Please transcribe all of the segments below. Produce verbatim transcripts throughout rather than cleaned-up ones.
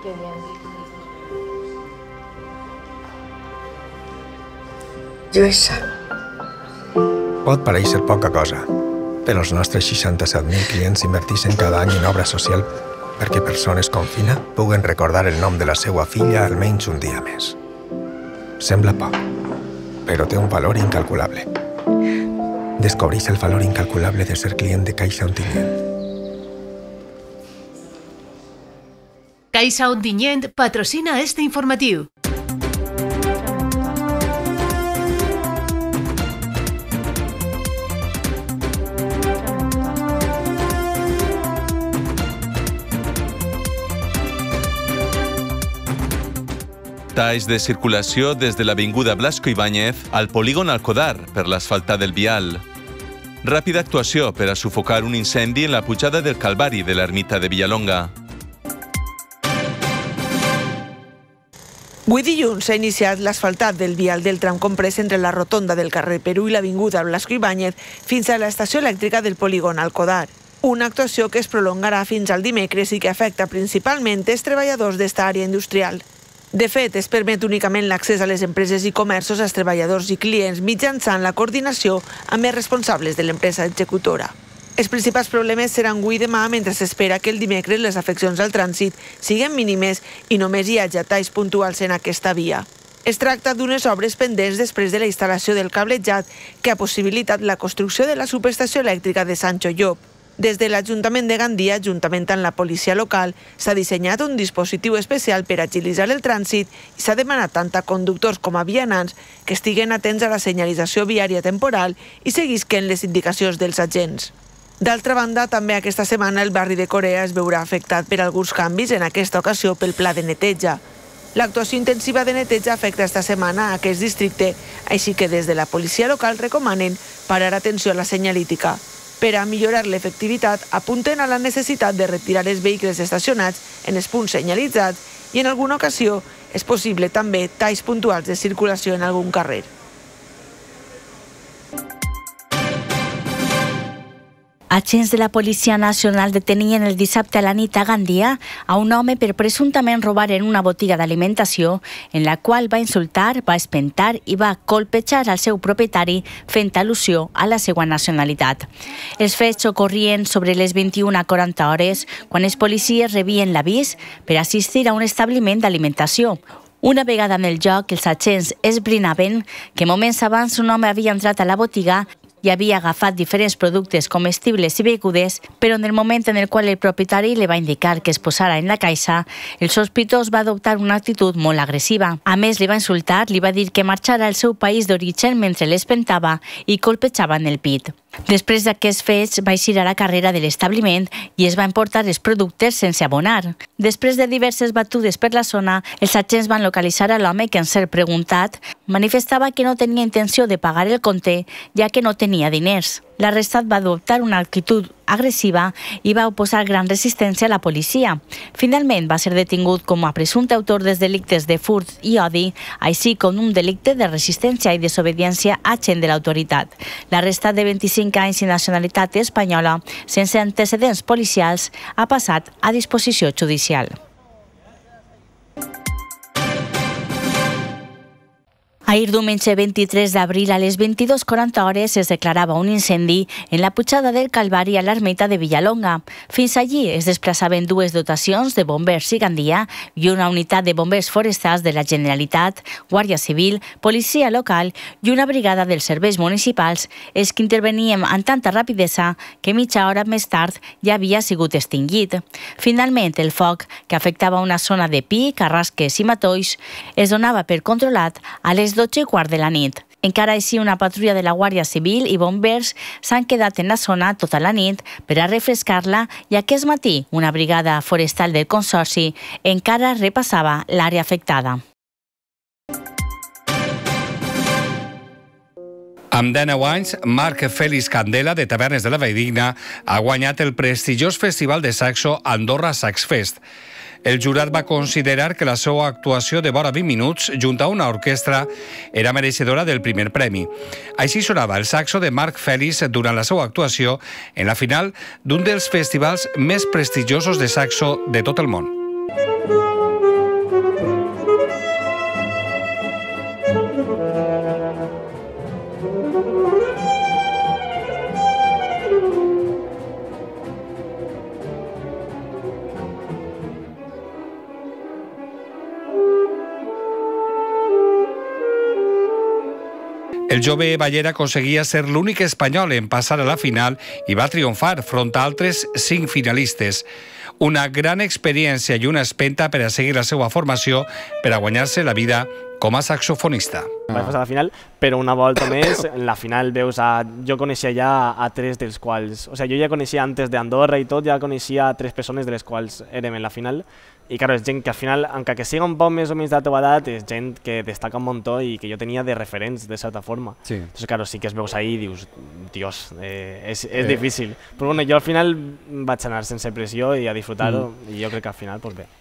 Lluïsa. Pot parèixer poca cosa, però els nostres seixanta-set mil clients inverteixen cada any en obra social perquè persones com Fina puguen recordar el nom de la seva filla almenys un dia més. Sembla poc, però té un valor incalculable. Descobreix el valor incalculable de ser client de Caixa Ontinyent. Caixa Ontinyent patrocina este informatiu. Talls de circulació des de l'avinguda Blasco Ibáñez al polígon Alcodar per l'asfaltat del vial. Ràpida actuació per a sufocar un incendi en la pujada del Calvari de l'ermita de Villalonga. Avui dilluns s'ha iniciat l'asfaltat del vial del tram comprès entre la rotonda del carrer Perú i l'avinguda Blasco Ibáñez fins a l'estació elèctrica del polígon Alcodar. Una actuació que es prolongarà fins al dimecres i que afecta principalment els treballadors d'esta àrea industrial. De fet, es permet únicament l'accés a les empreses i comerços als treballadors i clients mitjançant la coordinació amb els responsables de l'empresa executora. Els principals problemes seran avui i demà mentre s'espera que el dimecres les afeccions al trànsit siguin mínimes i només hi hagi talls puntuals en aquesta via. Es tracta d'unes obres pendents després de la instal·lació del cablejat que ha possibilitat la construcció de la subestació elèctrica de Sancho Llop. Des de l'Ajuntament de Gandia, juntament amb la policia local, s'ha dissenyat un dispositiu especial per agilitzar el trànsit i s'ha demanat tant a conductors com a vianants que estiguen atents a la senyalització viària temporal i seguisquen les indicacions dels agents. D'altra banda, també aquesta setmana el barri de Corea es veurà afectat per alguns canvis, en aquesta ocasió pel pla de neteja. L'actuació intensiva de neteja afecta esta setmana a aquest districte, així que des de la policia local recomanen parar atenció a la senyalítica. Per a millorar l'efectivitat, apunten a la necessitat de retirar els vehicles estacionats en els punts senyalitzats i en alguna ocasió és possible també talls puntuals de circulació en algun carrer. Agents de la Policia Nacional detenien el dissabte a la nit a Gandia a un home per presumptament robar en una botiga d'alimentació en la qual va insultar, va espentar i va colpejar al seu propietari fent al·lusió a la seva nacionalitat. Els fets ocorrien sobre les vint-i-una quaranta hores quan els policies rebien l'avís per assistir a un establiment d'alimentació. Una vegada en el lloc, els agents esbrinaven que moments abans un home havia entrat a la botiga i havia agafat diferents productes comestibles i begudes, però en el moment en el qual el propietari li va indicar que es posara en la caixa, el sospitós va adoptar una actitud molt agressiva. A més, li va insultar, li va dir que marxara al seu país d'origen mentre l'espentava i colpejava en el pit. Després d'aquests fets, va eixir a la carrera de l'establiment i es va emportar els productes sense abonar. Després de diverses batudes per la zona, els agents van localitzar a l'home que, en ser preguntat, manifestava que no tenia intenció de pagar el compte, ja que no tenia diners. L'arrestat va adoptar una actitud agressiva i va oposar gran resistència a la policia. Finalment va ser detingut com a presumpte autor dels delictes de furt i odi, així com un delicte de resistència i desobediència agent de l'autoritat. L'arrestat de vint-i-cinc anys i nacionalitat espanyola, sense antecedents policials, ha passat a disposició judicial. Ahir diumenge vint-i-tres d'abril a les vint-i-dues quaranta hores es declarava un incendi en la pujada del Calvari a l'ermita de Villalonga. Fins allí es desplaçaven dues dotacions de bombers i Gandia i una unitat de bombers forestals de la Generalitat, Guàrdia Civil, policia local i una brigada dels serveis municipals, els que interveníem amb tanta rapidesa que mitja hora més tard ja havia sigut extingit. Finalment, el foc, que afectava una zona de pi, carrasques i matolls, es donava per controlat a les dotze i quart de la nit. Encara així, una patrulla de la Guàrdia Civil i bombers s'han quedat en la zona tota la nit per a refrescar-la i aquest matí una brigada forestal del Consorci encara repassava l'àrea afectada. Amb dinou anys, Marc Félix Candela, de Tavernes de la Valldigna, ha guanyat el prestigiós festival de saxo Andorra Sax Fest. El jurat va considerar que la seva actuació de vora vint minuts, junt a una orquestra, era mereixedora del primer premi. Així sonava el saxo de Marc Félix durant la seva actuació en la final d'un dels festivals més prestigiosos de saxo de tot el món. El jove Ballera aconseguia ser l'únic espanyol en passar a la final i va triomfar front a altres cinc finalistes. Una gran experiència i una espenta per a seguir la seva formació per a guanyar-se la vida com a saxofonista. Vaig passar a la final, però una volta més, en la final veus a... Jo coneixia ja a tres dels quals... O sigui, jo ja coneixia antes d'Andorra i tot, ja coneixia a tres persones de les quals érem en la final. I, clar, és gent que al final, encara que siga un poc més o menys de la teva edat, és gent que destaca un muntó i que jo tenia de referents, de certa forma. Sí. Entonces, clar, sí que es veus ahí i dius, Dios, eh, és, és eh. difícil. Però bueno, jo al final vaig anar sense pressió i a disfrutar-ho, mm. i jo crec que al final, pues bé.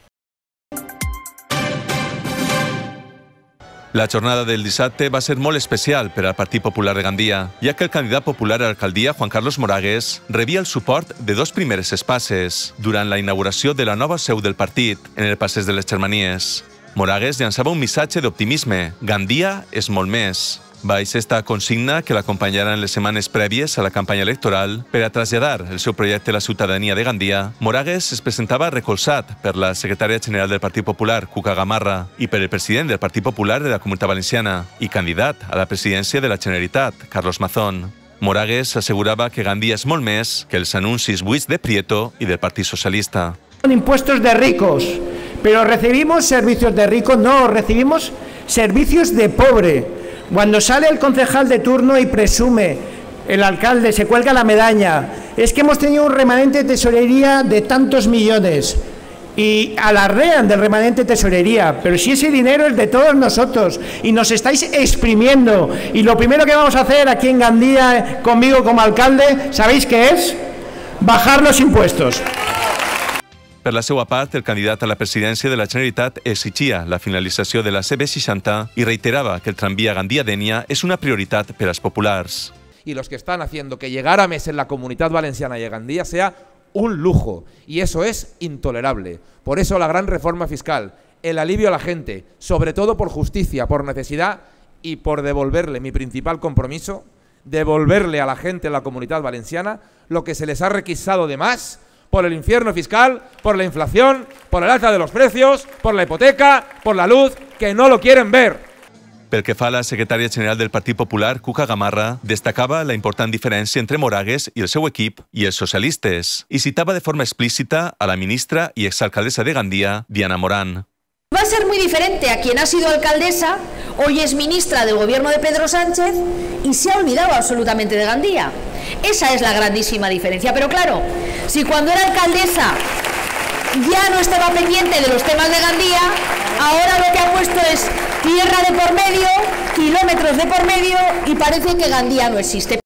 La jornada del dissabte va ser molt especial per al Partit Popular de Gandia, ja que el candidat popular a l'alcaldia, Juan Carlos Moragues, rebia el suport de dos primeres espasses durant la inauguració de la nova seu del partit en el Passeig de les Germanies. Moragues llançava un missatge d'optimisme. Gandia és molt més. Baix esta consigna que l'acompanyarà en les setmanes prèvies a la campanya electoral per a traslladar el seu projecte a la ciutadania de Gandia, Moragues es presentava recolzat per la secretària general del Partit Popular, Cuca Gamarra, i per el president del Partit Popular de la Comunitat Valenciana i candidat a la presidència de la Generalitat, Carlos Mazón. Moragues assegurava que Gandia és molt més que els anuncis buits de Prieto i del Partit Socialista. Son impuestos de ricos, pero recibimos servicios de ricos, no, recibimos servicios de pobre. Cuando sale el concejal de turno y presume, el alcalde se cuelga la medalla, es que hemos tenido un remanente de tesorería de tantos millones y alardean del remanente de tesorería, pero si ese dinero es de todos nosotros y nos estáis exprimiendo, y lo primero que vamos a hacer aquí en Gandía conmigo como alcalde, ¿sabéis qué es? Bajar los impuestos. Per la seva part, el candidat a la presidència de la Generalitat exigia la finalització de la C B seixanta i reiterava que el tramvia Gandia-Dénia és una prioritat per als populars. Y los que están haciendo que llegar a mes en la Comunidad Valenciana y a Gandía sea un lujo, y eso es intolerable. Por eso la gran reforma fiscal, el alivio a la gente, sobre todo por justicia, por necesidad y por devolverle mi principal compromiso, devolverle a la gente en la Comunidad Valenciana lo que se les ha requisado de más por el infierno fiscal, por la inflación, por el alza de los precios, por la hipoteca, por la luz, que no lo quieren ver. Pel que fa a la secretària general del Partit Popular, Cuca Gamarra, destacava la important diferència entre Moragues i el seu equip i els socialistes i citava de forma explícita a la ministra y exalcaldesa de Gandía, Diana Morán. Va a ser muy diferente a quien ha sido alcaldesa, hoy es ministra del gobierno de Pedro Sánchez y se ha olvidado absolutamente de Gandía. Esa es la grandísima diferencia. Pero claro, si cuando era alcaldesa ya no estaba pendiente de los temas de Gandía, ahora lo que ha puesto es tierra de por medio, kilómetros de por medio y parece que Gandía no existe.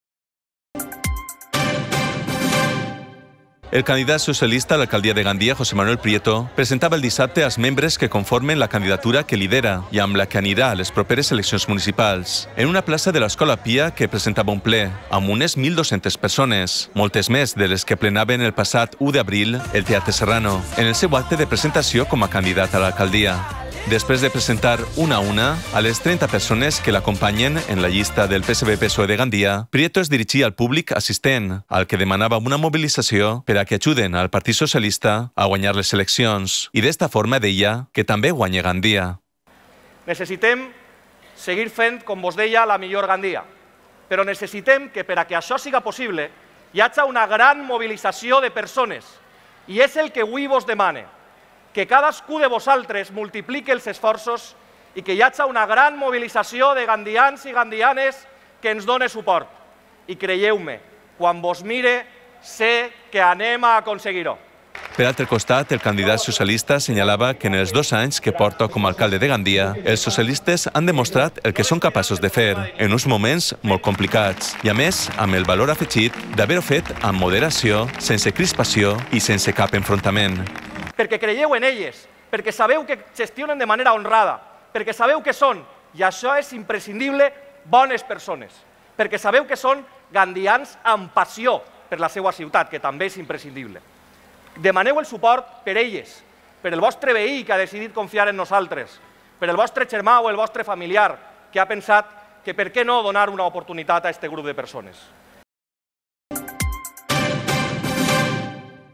El candidat socialista a l'alcaldia de Gandia, José Manuel Prieto, presentava el dissabte als membres que conformen la candidatura que lidera i amb la que anirà a les properes eleccions municipals, en una plaça de l'Escola Pia que presentava un ple, amb unes mil dos-centes persones, moltes més de les que plenaven el passat u d'abril el Teatre Serrano, en el seu acte de presentació com a candidat a l'alcaldia. Després de presentar una a una a les trenta persones que l'acompanyen en la llista del P S B P S O E de Gandia, Prieto es dirigia al públic assistent, al que demanava una mobilització per a que ajuden al Partit Socialista a guanyar les eleccions. I d'esta forma deia que també guanya Gandia. Necessitem seguir fent, com vos deia, la millor Gandia. Però necessitem que per a que això siga possible hi hagi una gran mobilització de persones. I és el que avui vos demane. Que cadascú de vosaltres multiplique els esforços i que hi hagi una gran mobilització de gandians i gandianes que ens done suport. I creieu-me, quan vos mire, sé que anem a aconseguir-ho. Per altre costat, el candidat socialista assenyalava que en els dos anys que porta com a alcalde de Gandia, els socialistes han demostrat el que són capaços de fer en uns moments molt complicats i, a més, amb el valor afegit d'haver-ho fet amb moderació, sense crispació i sense cap enfrontament. Perquè creieu en elles, perquè sabeu que gestionen de manera honrada, perquè sabeu que són, i això és imprescindible, bones persones, perquè sabeu que són gandians amb passió per la seva ciutat, que també és imprescindible. Demaneu el suport per elles, per el vostre veí que ha decidit confiar en nosaltres, per el vostre germà o el vostre familiar que ha pensat que per què no donar una oportunitat a aquest grup de persones.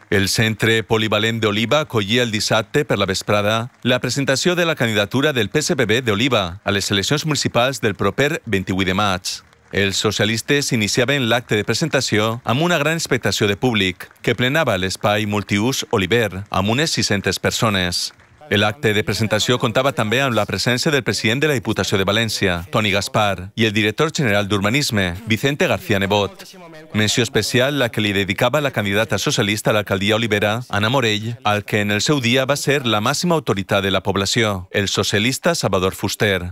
El Centre Polivalent d'Oliva acollia el dissabte per la vesprada la presentació de la candidatura del P S P B d'Oliva a les eleccions municipals del proper vint-i-vuit de maig. Els socialistes iniciaven l'acte de presentació amb una gran expectació de públic que plenava l'espai multiús Oliver amb unes sis-centes persones. L'acte de presentació comptava també amb la presència del president de la Diputació de València, Toni Gaspar, i el director general d'Urbanisme, Vicente García Nebot. Menció especial la que li dedicava la candidata socialista a l'alcaldia Olivera, Anna Morell, al que en el seu dia va ser la màxima autoritat de la població, el socialista Salvador Fuster.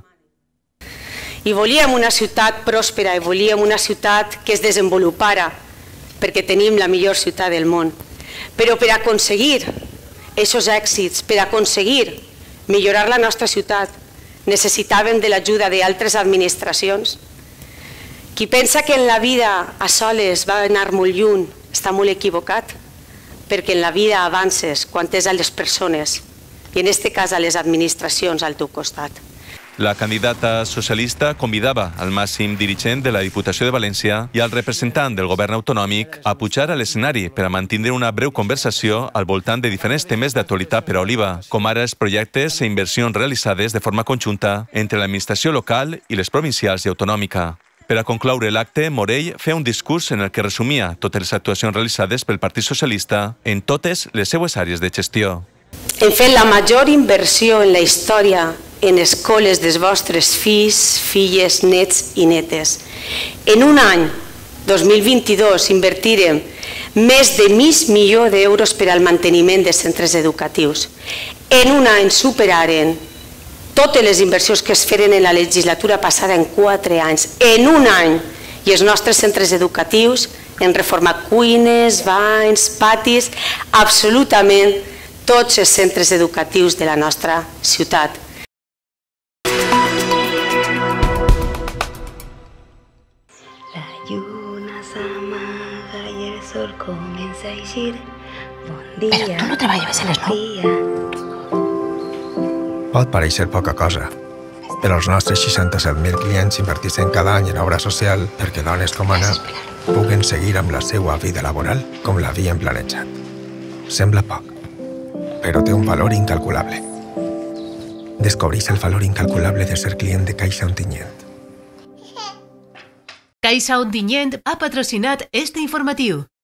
I volíem una ciutat pròspera i volíem una ciutat que es desenvolupara, perquè tenim la millor ciutat del món. Però per aconseguir aquests èxits, per aconseguir millorar la nostra ciutat, necessitàvem de l'ajuda d'altres administracions. Qui pensa que en la vida a soles va anar molt lluny està molt equivocat, perquè en la vida avances quan és a les persones i en aquest cas a les administracions al teu costat. La candidata socialista convidava al màxim dirigent de la Diputació de València i al representant del govern autonòmic a pujar a l'escenari per a mantenir una breu conversació al voltant de diferents temes d'actualitat per a Oliva, com ara els projectes i inversions realitzades de forma conjunta entre l'administració local i les provincials i autonòmica. Per a concloure l'acte, Morell feia un discurs en el que resumia totes les actuacions realitzades pel Partit Socialista en totes les seues àrees de gestió. Hem fet la major inversió en la història en escoles dels vostres fills, filles, nets i netes. En un any, dos mil vint-i-dos, invertirem més de mig milió d'euros per al manteniment de centres educatius. En un any superaren totes les inversions que es feren en la legislatura passada en quatre anys. En un any, i els nostres centres educatius hem reformat cuines, banys, patis, absolutament tots els centres educatius de la nostra ciutat. La lluna s'amaga i el sol comença a eixir. Bon dia. Però tu no treballes a les nou. Pot pareixer poca cosa, però els nostres seixanta-set mil clients inverteixen cada any en obra social perquè dones com Anna puguen seguir amb la seva vida laboral com l'havien planejat. Sembla poc, però té un valor incalculable. Descobreix el valor incalculable de ser client de Caixa Ontinyent. Caixa Ontinyent ha patrocinat este informatiu.